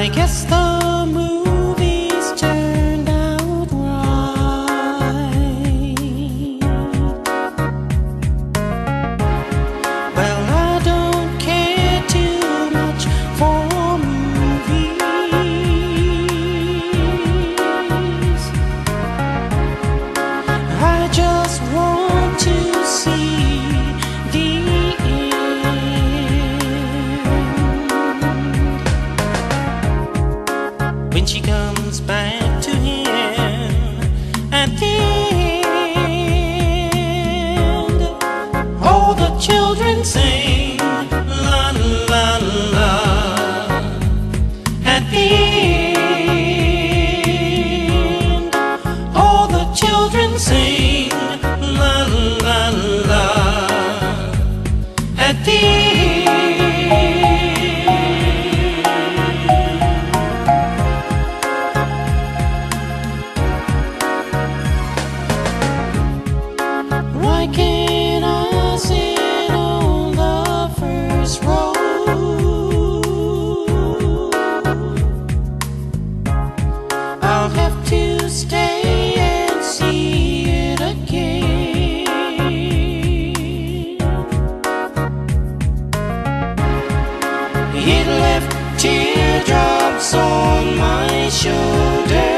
I guess the movies turned out right. Well, I don't care too much for movies. I just want to see the when she comes back to him at the end. All the children sing la la la at the end. All the children sing la la la at the end. Why can't I sit on the first row? I'll have to stay and see it again. It left teardrops on my shoulder.